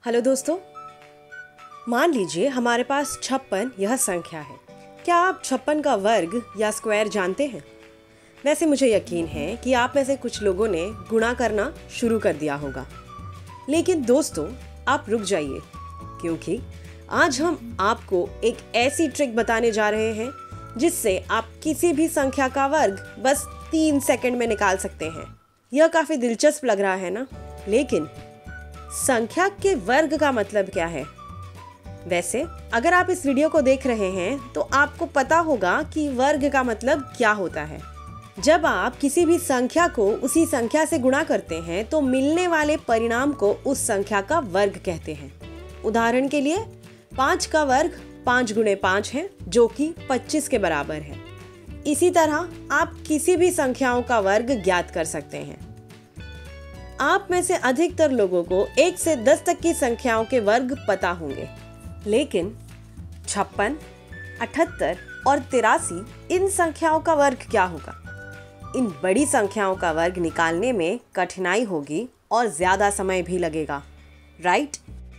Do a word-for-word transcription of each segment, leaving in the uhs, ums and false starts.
Hello दोस्तों, मान लीजिए हमारे पास छप्पन यह संख्या है। क्या आप छप्पन का वर्ग या स्क्वायर जानते हैं? वैसे मुझे यकीन है कि आप में से कुछ लोगों ने गुणा करना शुरू कर दिया होगा। लेकिन दोस्तों, आप रुक जाइए, क्योंकि आज हम आपको एक ऐसी ट्रिक बताने जा रहे हैं जिससे आप किसी भी संख्या का वर्ग बस तीन सेकंड में निकाल सकते हैं। यह काफी दिलचस्प लग रहा है ना? लेकिन संख्या के वर्ग का मतलब क्या है? वैसे अगर आप इस वीडियो को देख रहे हैं तो आपको पता होगा कि वर्ग का मतलब क्या होता है। जब आप किसी भी संख्या को उसी संख्या से गुणा करते हैं तो मिलने वाले परिणाम को उस संख्या का वर्ग कहते हैं। उदाहरण के लिए पाँच का वर्ग पाँच गुणे पाँच है, जो कि पच्चीस के बराबर है। इसी तरह आप किसी भी संख्याओं का वर्ग ज्ञात कर सकते हैं। आप में से अधिकतर लोगों को एक से दस तक की संख्याओं के वर्ग पता होंगे, लेकिन छप्पन, अठहत्तर और तिरासी इन संख्याओं का वर्ग क्या होगा? इन बड़ी संख्याओं का वर्ग निकालने में कठिनाई होगी और ज्यादा समय भी लगेगा, राइट?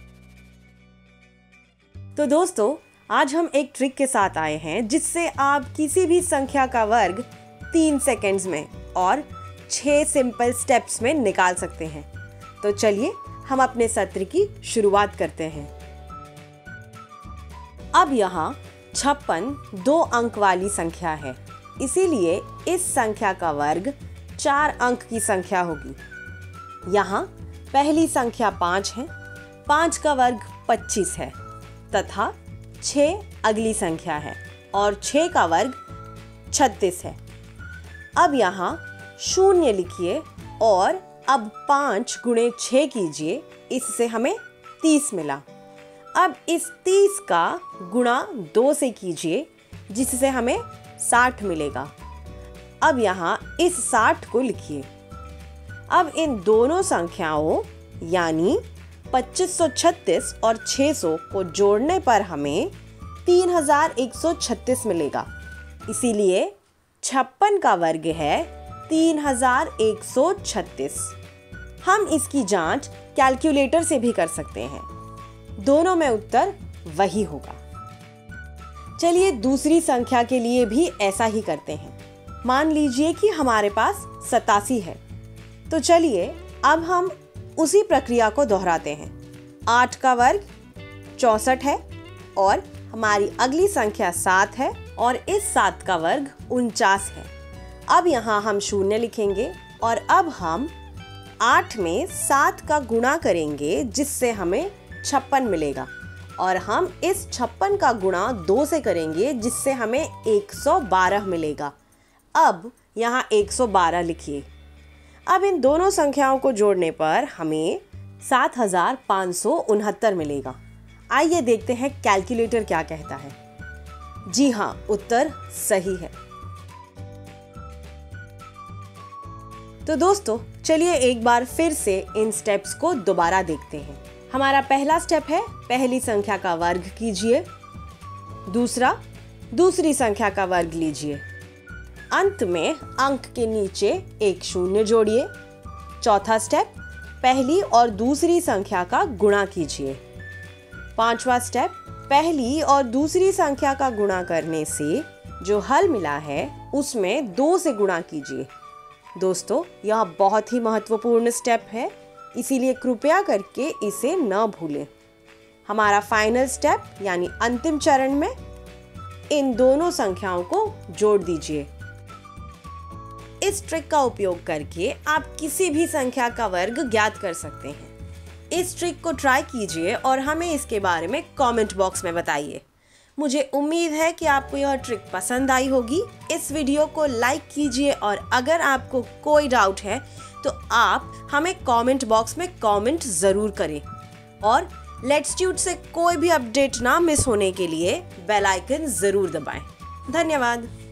तो दोस्तों, आज हम एक ट्रिक के साथ आए हैं जिससे आप किसी भी संख्या का वर्ग तीन सेकंड्स में और छह सिंपल स्टेप्स में निकाल सकते हैं। तो चलिए हम अपने सत्र की शुरुआत करते हैं। अब यहाँ छप्पन दो अंक वाली संख्या है, इसीलिए इस संख्या का वर्ग चार अंक की संख्या होगी। यहाँ पहली संख्या पाँच है, पाँच का वर्ग पच्चीस है तथा छः अगली संख्या है और छः का वर्ग छत्तीस है। अब यहाँ शून्य लिखिए और अब पाँच गुणे छः कीजिए, इससे हमें तीस मिला। अब इस तीस का गुणा दो से कीजिए, जिससे हमें साठ मिलेगा। अब यहाँ इस साठ को लिखिए। अब इन दोनों संख्याओं यानी पच्चीस सौ छत्तीस और छह सौ को जोड़ने पर हमें तीन हजार एक सौ छत्तीस मिलेगा। इसीलिए छप्पन का वर्ग है तीन हजार एक सौ छत्तीस। हम इसकी जांच कैलकुलेटर से भी कर सकते हैं, दोनों में उत्तर वही होगा। चलिए दूसरी संख्या के लिए भी ऐसा ही करते हैं। मान लीजिए कि हमारे पास सतासी है, तो चलिए अब हम उसी प्रक्रिया को दोहराते हैं। आठ का वर्ग चौसठ है और हमारी अगली संख्या सात है और इस सात का वर्ग उनचास है। अब यहाँ हम शून्य लिखेंगे और अब हम आठ में सात का गुणा करेंगे, जिससे हमें छप्पन मिलेगा और हम इस छप्पन का गुणा दो से करेंगे, जिससे हमें एक सौ बारह मिलेगा। अब यहाँ एक सौ बारह लिखिए। अब इन दोनों संख्याओं को जोड़ने पर हमें सात हजार पाँच सौ उनहत्तर मिलेगा। आइए देखते हैं कैलकुलेटर क्या कहता है। जी हाँ, उत्तर सही है। तो दोस्तों, चलिए एक बार फिर से इन स्टेप्स को दोबारा देखते हैं। हमारा पहला स्टेप है पहली संख्या का वर्ग कीजिए। दूसरा, दूसरी संख्या का वर्ग लीजिए। अंत में अंक के नीचे एक शून्य जोड़िए। चौथा स्टेप, पहली और दूसरी संख्या का गुणा कीजिए। पांचवा स्टेप, पहली और दूसरी संख्या का गुणा करने से जो हल मिला है उसमें दो से गुणा कीजिए। दोस्तों, यह बहुत ही महत्वपूर्ण स्टेप है, इसीलिए कृपया करके इसे न भूलें। हमारा फाइनल स्टेप यानी अंतिम चरण में इन दोनों संख्याओं को जोड़ दीजिए। इस ट्रिक का उपयोग करके आप किसी भी संख्या का वर्ग ज्ञात कर सकते हैं। इस ट्रिक को ट्राई कीजिए और हमें इसके बारे में कमेंट बॉक्स में बताइए। मुझे उम्मीद है कि आपको यह ट्रिक पसंद आई होगी। इस वीडियो को लाइक कीजिए और अगर आपको कोई डाउट है तो आप हमें कमेंट बॉक्स में कमेंट ज़रूर करें और लेट्स ट्यूट से कोई भी अपडेट ना मिस होने के लिए बेल आइकन ज़रूर दबाएं। धन्यवाद।